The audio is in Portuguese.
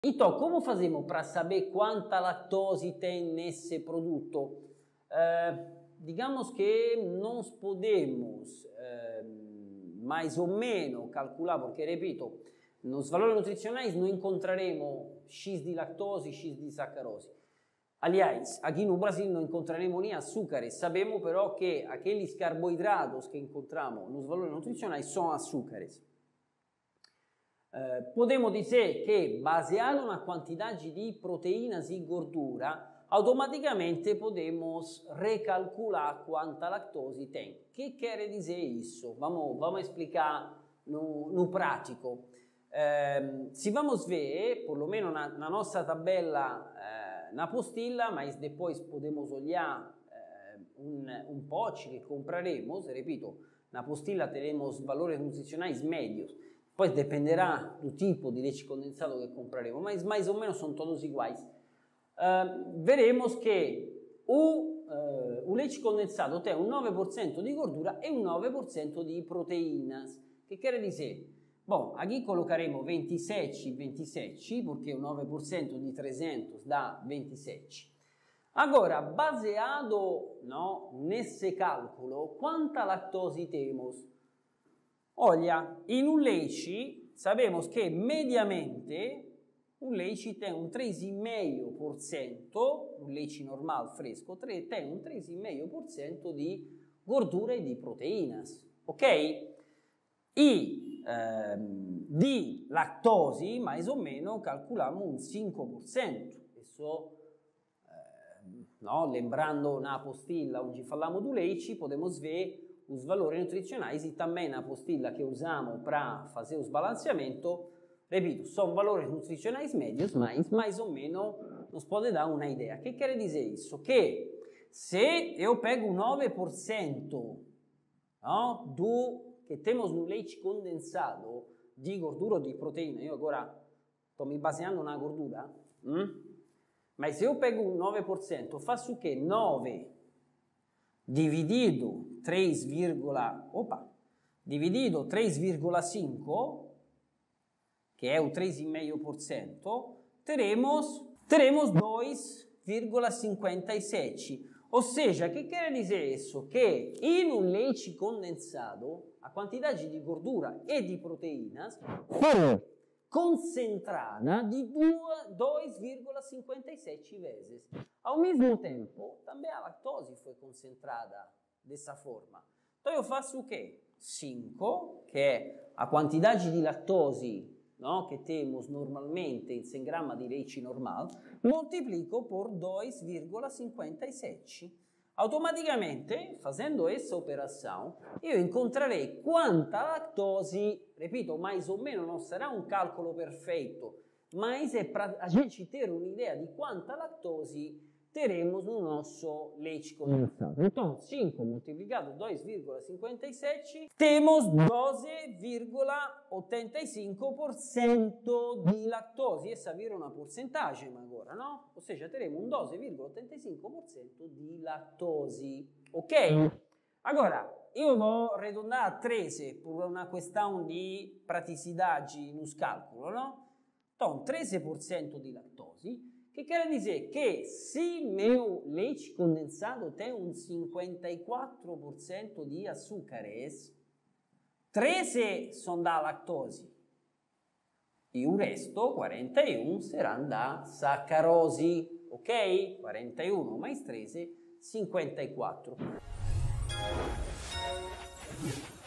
Então, como fazemos para saber quanta lactose tem nesse produto? Digamos que não podemos mais ou menos calcular, porque, repito, nos valores nutricionais não encontraremos X de lactose, X de sacarose. Aliás, aqui no Brasil não encontraremos nem açúcares, sabemos però que aqueles carboidratos que encontramos nos valores nutricionais são açúcares. Podemos dizer que, baseado na quantidade de proteínas e gordura, automaticamente podemos recalcular quanta lactose tem. O que quer dizer isso? Vamos explicar no prático. Se vamos ver, por lo menos na nossa tabela, na apostila, mas depois podemos olhar um pote que compraremos, repito, na apostila teremos valores nutricionais médios. Depois dependerá do tipo de leite condensado que compraremos, mas mais ou menos são todos iguais. Veremos que o leite condensado tem um 9% di gordura e un 9% di proteínas. Che quer dizer? Bom, aqui colocaremo 27, 27, porque o 9% di 300 dà 27. Agora, baseado nesse cálculo, quanta lactose temos? Olha, in un leite, sabemos que mediamente un leite tem un 3,5%, un leite normal fresco, tem un 3,5% di gordura e di proteínas, ok? E di lactose, mais ou menos, calculamos un 5%. Isso, lembrando na apostila onde falamos do leite, podemos ver os valores nutricionais e também na apostila que usamos para fazer os balanceamentos, repito, são valores nutricionais médios, mas mais ou menos nos pode dar uma ideia. O que quer dizer isso? Que se eu pego 9% do que temos no leite condensado di gordura ou di proteína, io agora estou me baseando na gordura, mas se eu pego 9%, faço o quê? 9 dividido 3,5, che è un 3,5%, teremos 2,57. Ou seja, o que quer dizer isso? Que em um leite condensado, a quantidade de gordura e de proteínas será concentrada de 2,57 vezes. Ao mesmo tempo, também a lactose foi concentrada dessa forma. Então eu faço o quê? 5, que é a quantidade de lactose que temos normalmente em 100 gramas di leite normal, moltiplico por 2,57. Automaticamente, fazendo essa operação, io encontrarei quanta lactose, repito, mais ou menos não será um cálculo perfeito, mas é para a gente ter uma ideia de quanta lactose teremos no nosso leite condensado. Então, 5 multiplicado 2,57, temos 12,85% di lactose. Essa vira uma porcentagem agora, não? Ou seja, teremos um 12,85% di lactose, ok? Agora, io vou arredondar a 13 por uma questão de praticidade nos cálculos, não? Então, 13% di lactose. Che quer dizer que se meu leite condensado tem um 54% de açúcares, 13 são da lactose e o resto, 41, serão da sacarose, ok? 41 mais 13, 54.